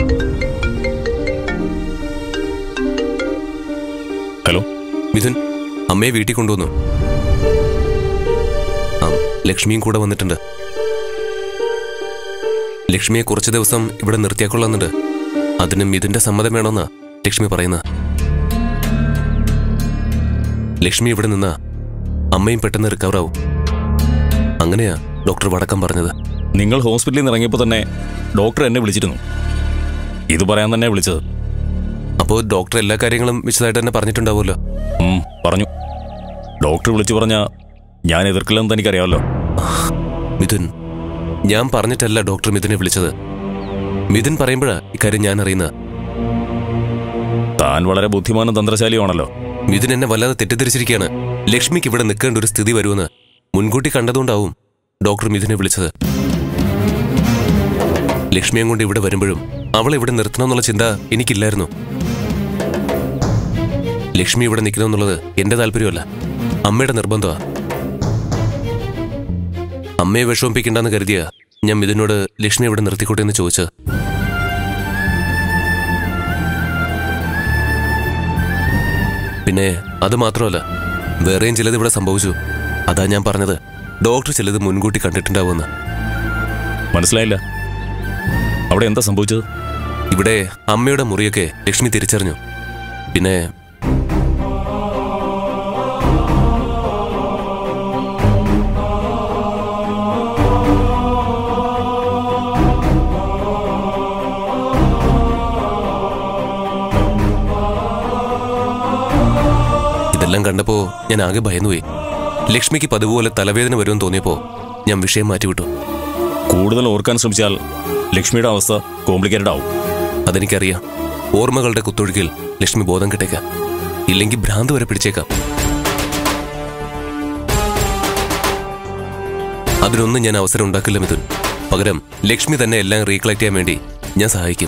Hello Mithun, അമ്മയെ വീട്ടിൽ കൊണ്ടുവന്നു. ലക്ഷ്മിയും കൂടെ വന്നിട്ടുണ്ട്. ലക്ഷ്മിയെ കുറച്ച് ദിവസം ഇവിടെ നിർത്തിയാക്കൊള്ളുന്നുണ്ട്. അതിന് മിഥുന്റെ സമ്മതം വേണമെന്നാ ലക്ഷ്മി പറയുന്നത്. ലക്ഷ്മി ഇവിടെ നിന്നാ അമ്മയും പെട്ടെന്ന് റിക്കവർ ആവും. അങ്ങനെയാ ഡോക്ടർ വടക്കം പറഞ്ഞത്. നിങ്ങൾ ഹോസ്പിറ്റലിൽ നിന്ന് ഇറങ്ങിയപ്പോൾ തന്നെ ഡോക്ടർ എന്നെ വിളിച്ചിരുന്നു. ഇത് പറയാൻ തന്നെ വിളിച്ചത്. അപ്പോൾ ഡോക്ടർ എല്ലാ കാര്യങ്ങളും വിശദമായിട്ട് തന്നെ പറഞ്ഞിട്ടുണ്ടാവുമല്ലോ? പറഞ്ഞു. ഡോക്ടർ വിളിച്ചു പറഞ്ഞാ ഞാൻ എതിർക്കില്ലെന്ന് തനിക്കറിയാമല്ലോ. മിഥുൻ, ഞാൻ പറഞ്ഞിട്ടല്ല ഡോക്ടർ മിഥുനെ വിളിച്ചത്. മിഥുൻ പറയുമ്പോഴാ ഇക്കാര്യം ഞാൻ അറിയുന്നത്. താൻ വളരെ ബുദ്ധിമാനും തന്ത്രശാലിയുമാണല്ലോ. മിഥുൻ എന്നെ വല്ലാതെ തെറ്റിദ്ധരിച്ചിരിക്കുകയാണ്. ലക്ഷ്മിക്ക് ഇവിടെ നിൽക്കേണ്ട ഒരു സ്ഥിതി വരുമെന്ന് മുൻകൂട്ടി കണ്ടതുകൊണ്ടാവും ഡോക്ടർ മിഥുനെ വിളിച്ചത്. ലക്ഷ്മിയെ കൊണ്ട് ഇവിടെ വരുമ്പോഴും അവളെ ഇവിടെ നിർത്തണമെന്നുള്ള ചിന്ത എനിക്കില്ലായിരുന്നു. ലക്ഷ്മി ഇവിടെ നിൽക്കണമെന്നുള്ളത് എന്റെ താല്പര്യമല്ല, അമ്മയുടെ നിർബന്ധമാ. അമ്മയെ വിഷമിപ്പിക്കണ്ടെന്ന് കരുതിയ ഞാൻ മിഥുനോട് ലക്ഷ്മി ഇവിടെ നിർത്തിക്കോട്ടെ എന്ന് ചോദിച്ചത്. പിന്നെ അത് മാത്രമല്ല, വേറെയും ചിലത് ഇവിടെ സംഭവിച്ചു. അതാ ഞാൻ പറഞ്ഞത് ഡോക്ടർ ചിലത് മുൻകൂട്ടി കണ്ടിട്ടുണ്ടാവുമെന്ന്. മനസ്സിലായില്ല. അവിടെ എന്താ സംഭവിച്ചത്? ഇവിടെ അമ്മയുടെ മുറിയൊക്കെ ലക്ഷ്മി തിരിച്ചറിഞ്ഞു. പിന്നെ ഇതെല്ലാം കണ്ടപ്പോ ഞാൻ ആകെ ഭയന്നുപോയി. ലക്ഷ്മിക്ക് പതിവുപോലെ തലവേദന വരുമെന്ന് തോന്നിയപ്പോ ഞാൻ വിഷയം മാറ്റിവിട്ടു. കൂടുതൽ ഓർക്കാൻ ശ്രമിച്ചാൽ ലക്ഷ്മിയുടെ അവസ്ഥ കോംപ്ലിക്കേറ്റഡ് ആവും. അതെനിക്കറിയാം. ഓർമ്മകളുടെ കുത്തൊഴുക്കിൽ ലക്ഷ്മി ബോധം കിട്ടേക്കാം, ഇല്ലെങ്കിൽ ഭ്രാന്ത് വരെ പിടിച്ചേക്കാം. അതിനൊന്നും ഞാൻ അവസരം ഉണ്ടാക്കില്ല മിഥുൻ. പകരം ലക്ഷ്മി തന്നെ എല്ലാം റീകളക്ട് ചെയ്യാൻ വേണ്ടി ഞാൻ സഹായിക്കും.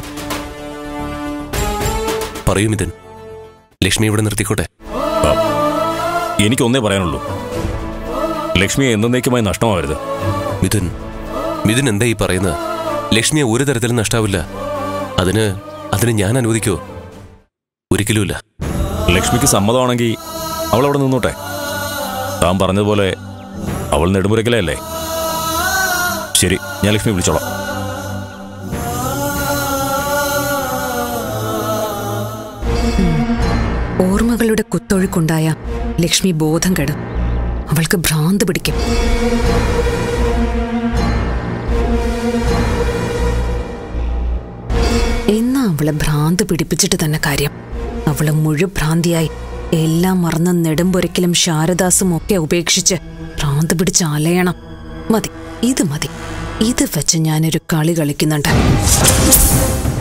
പറയൂ മിഥുൻ, ലക്ഷ്മി ഇവിടെ നിർത്തിക്കോട്ടെ? എനിക്കൊന്നേ പറയാനുള്ളൂ, ലക്ഷ്മിയെ എന്നേക്കുമായി നഷ്ടമാവരുത്. മിഥുൻ എന്താ ഈ പറയുന്നത്? ലക്ഷ്മിയെ ഒരു തരത്തിലും നഷ്ടാവില്ല. അതിന് ഞാൻ അനുവദിക്കോ? ഒരിക്കലുമില്ല. ലക്ഷ്മിക്ക് സമ്മതമാണെങ്കിൽ അവൾ അവിടെ നിന്നോട്ടെ. താൻ പറഞ്ഞതുപോലെ അവൾ നെടുമുറയ്ക്കലല്ലേ? ശരി, ഞാൻ ലക്ഷ്മി വിളിച്ചോളാം. ഓർമ്മകളുടെ കുത്തൊഴുക്കുണ്ടായ ലക്ഷ്മി ബോധം കെടും. അവൾക്ക് ഭ്രാന്ത് പിടിക്കും. എന്നാ അവളെ ഭ്രാന്ത് പിടിപ്പിച്ചിട്ട് തന്നെ കാര്യം. അവള് മുഴുഭ്രാന്തിയായി എല്ലാം മറന്ന് നെടുമ്പൊരക്കിലും ശാരദാസും ഒക്കെ ഉപേക്ഷിച്ച് ഭ്രാന്ത് പിടിച്ച് അലയണം. മതി, ഇത് വെച്ച് ഞാനൊരു കളി കളിക്കുന്നുണ്ട്.